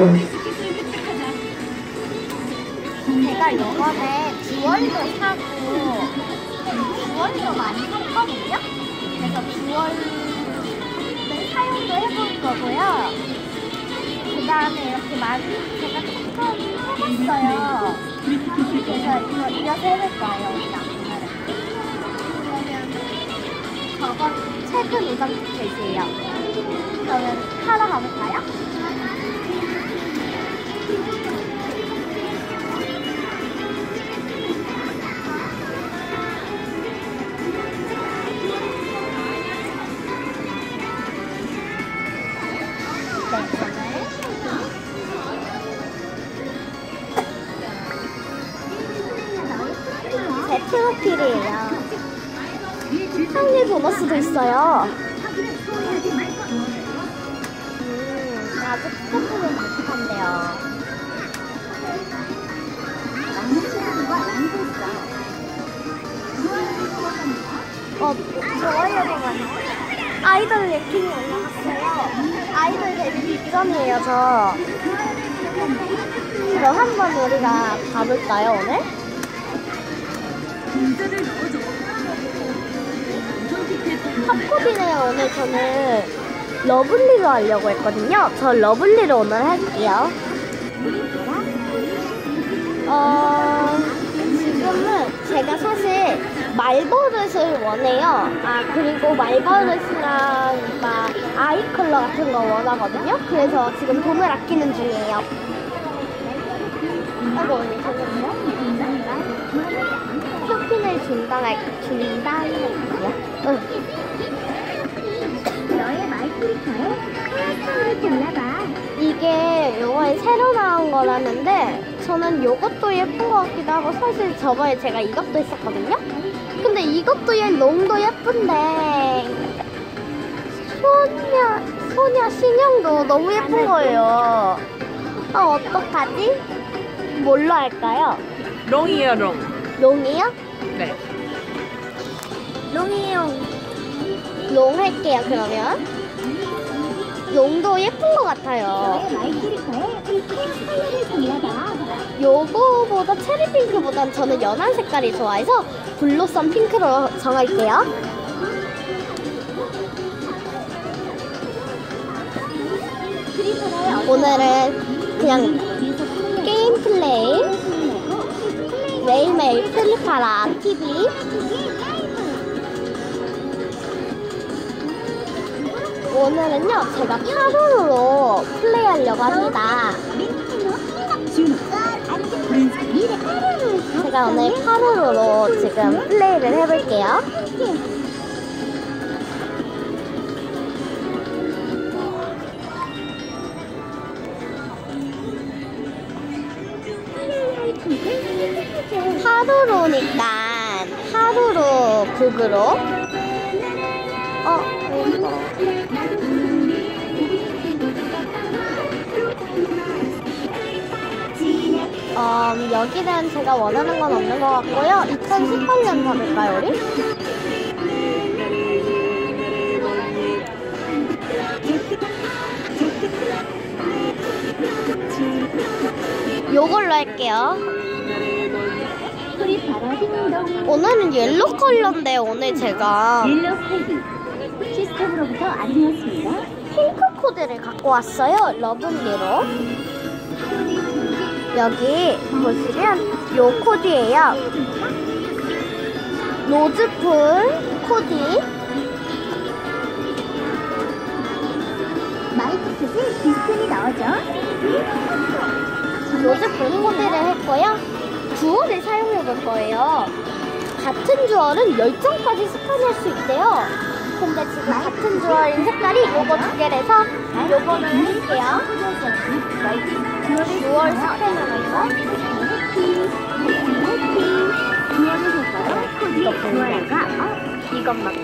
제가 이번에 주얼도 사고 주얼도 많이 샀거든요. 그래서 주얼을 사용도 해볼 거고요. 그 다음에 이렇게 많이 제가 조금 해봤어요. 그래서 이어서 해볼 거예요, 우리가. 그러면 저건 최근 우선 티켓이에요. 그러면 하러 가볼까요? 제 프로필이에요. 생일 보너스도 있어요. 아직 스태프는 못한대요. 좋아요가 아이돌 랭킹이 올라갔어요. 아이돌 데뷔 직전이에요, 저. 그럼 한번 우리가 가볼까요, 오늘? 팝코디네요. 오늘 저는 러블리로 하려고 했거든요. 저 러블리로 오늘 할게요. 지금은 제가 사실 말버릇을 원해요. 그리고 말버릇이랑 막 아이 컬러 같은 거 원하거든요. 그래서 지금 돈을 아끼는 중이에요. 아이고, 언니, 잠깐만요. 쇼핑을 중단할게요. 응. 너의 마이크리카에 헤어스타일을 골라봐. 이게 요번에 새로 나온 거라는데 저는 요것도 예쁜 것 같기도 하고 사실 저번에 제가 이것도 했었거든요. 근데 이것도 롱도 예쁜데 소녀 신형도 너무 예쁜 거예요. 어떡하지? 뭘로 할까요? 롱이에요, 롱. 롱이요? 네. 롱이요. 롱 할게요, 그러면. 롱도 예쁜 것 같아요. 요거보다 체리핑크보단 저는 연한 색깔이 좋아해서 블로썸 핑크로 정할게요. 오늘은 그냥 게임 플레이 매일매일 플리파라 TV 오늘은요 제가 파루로 플레이하려고 합니다. 제가 오늘 파루로 지금 플레이를 해볼게요. 하루로니까 하루로 북으로 여기는 제가 원하는 건 없는 것 같고요. 2018년 가볼까요, 우리? 요걸로 할게요. 오늘은 옐로 컬러인데 오늘 제가 시스템으로부터 안내였습니다. 핑크 코드를 갖고 왔어요. 러블리로. 여기 보시면 요 코디예요. 로즈풀 코디. 마이크셋에 시스템이 나오죠. 로즈풀 코디를 했고요. 주얼을 사용해 볼 거예요. 같은 주얼은 10장까지 스캔할 수 있대요. 근데 지금 같은 주얼인 색깔이 요거 두 개라서 요거는 할게요. 주얼 스캔하는 거. 이거 보니까 이것만.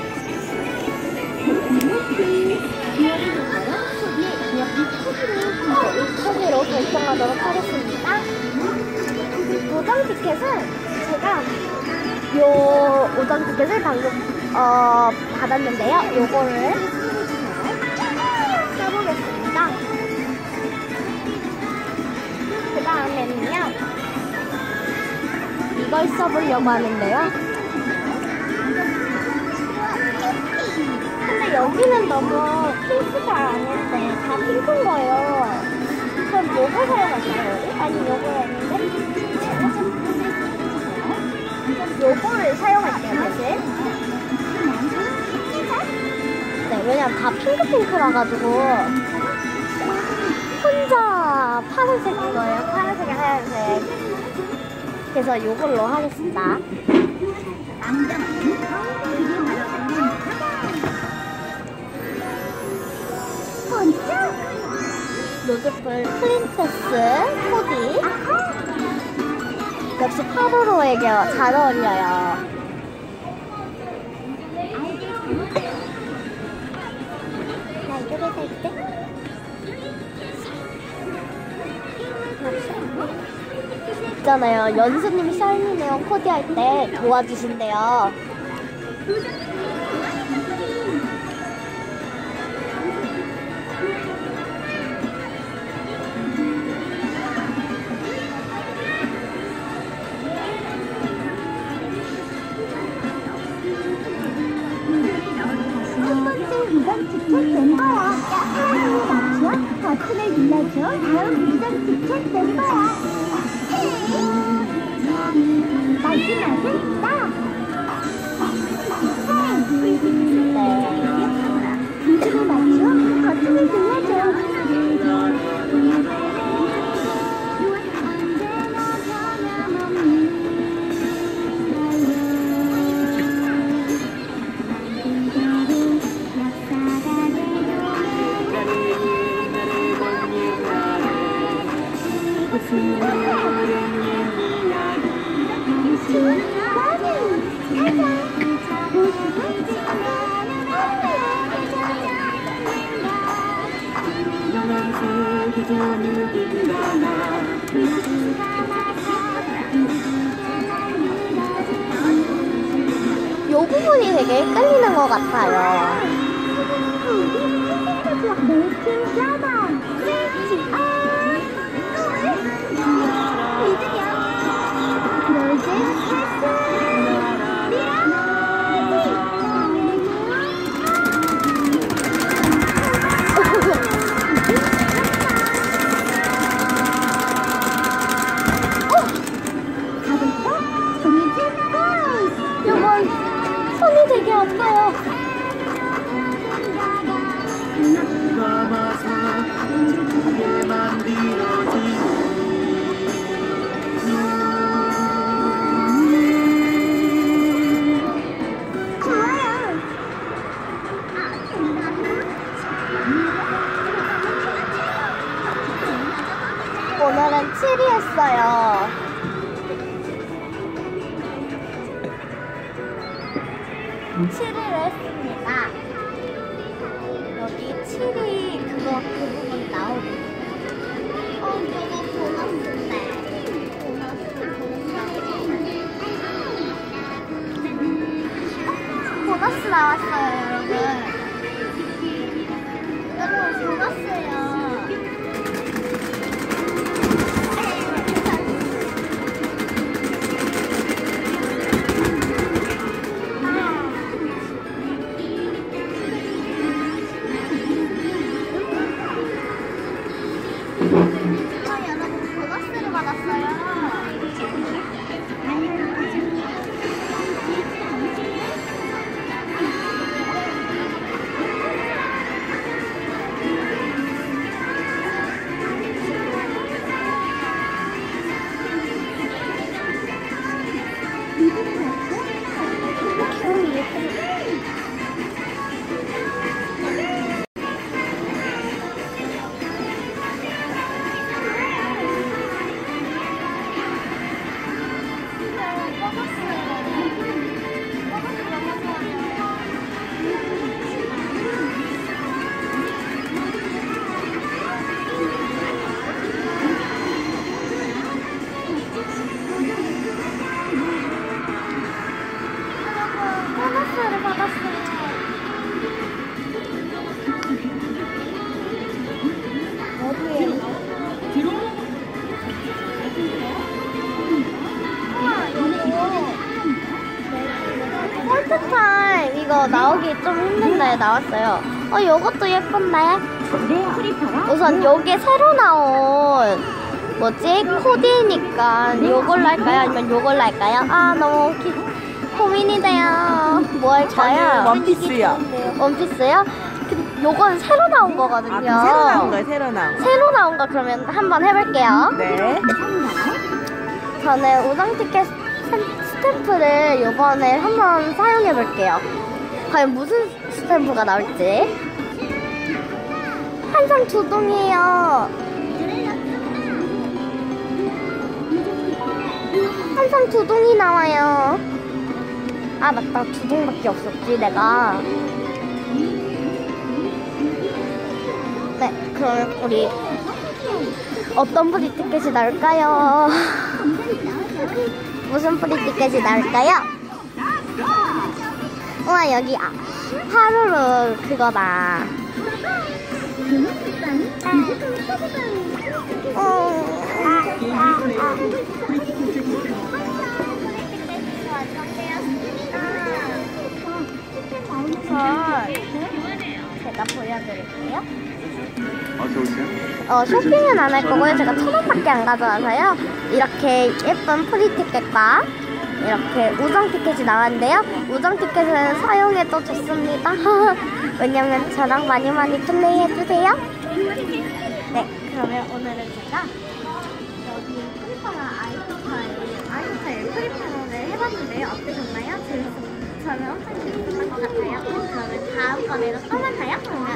이 코디로 결정하도록 하겠습니다. 도장 티켓은 제가 요 오전 티켓을 방금 받았는데요. 요거를 써보겠습니다. 이걸 써보려고 하는데요. 근데 여기는 너무 핑크가 아닌데 다 핑크인 거예요. 그럼 뭐가 사용할까요? 아니 요거였는데? 요거를 사용할게요 대신. 네, 왜냐면 다 핑크라 가지고 혼자 파란색인 거예요. 파란색, 하얀색. 그래서 요걸로 하겠습니다. 로즈풀 프린세스 코디. 역시 8호로에게 잘 어울려요. 나 이쪽에서 있대? 있잖아요. 연수님이 샤이니 네온 코디 할 때 도와주신대요. 이장 티켓 된 거야. 하나님을 맞춰 버튼을 눌러줘. 다음 이장 티켓 된 거야. 마지막은 나. 리듬을 맞춰 버튼을 눌러줘. 요 부분이 되게 헷갈리는 것 같아요. 이건 손이 되게 아파요. 오늘은 7위 했어요. 했습니다. 여기 7위 그 부분 나오고. 저거 보너스인데. 보너스 나왔어요, 여러분. 여러분, 보너스예요. 여러분 보너스를 받았어요. 나오기 좀 힘든데 나왔어요. 요것도 예쁜데? 네, 프리파라. 우선 요게 새로 나온 뭐지? 코디니까 요걸로 할까요? 아니면 요걸로 할까요? 아, 너무 고민이 돼요. 뭐 할까요? 원피스요. 원피스요? 요건 새로 나온 거거든요. 아, 새로 나온 거예요, 새로 나온 거. 새로 나온 거 그러면 한번 해볼게요. 네. 저는 우정 티켓 스탬프를 요번에 한번 사용해 볼게요. 과연 무슨 스탬프가 나올지. 항상 두둥이에요. 항상 두둥이 나와요. 아, 맞다. 두둥밖에 없었지, 내가. 네, 그러면 우리 어떤 프리티켓이 나올까요? 무슨 프리티켓이 나올까요? 우와, 여기 하루루 그거다. 제가 보여드릴게요. 쇼핑은 안 할 거고요. 제가 1,000원밖에 안 가져와서요. 이렇게 예쁜 프리티켓과 이렇게 우정 티켓이 나왔는데요. 우정 티켓은 사용해도 좋습니다. 왜냐면 저랑 많이 플레이해주세요. 네, 그러면 오늘은 제가 여기 프리파라 아이스타일 프리파라를 해봤는데요. 어떠셨나요? 재밌었나요? 저는 엄청 재밌었던 것 같아요. 그러면 다음번에도 또 만나요.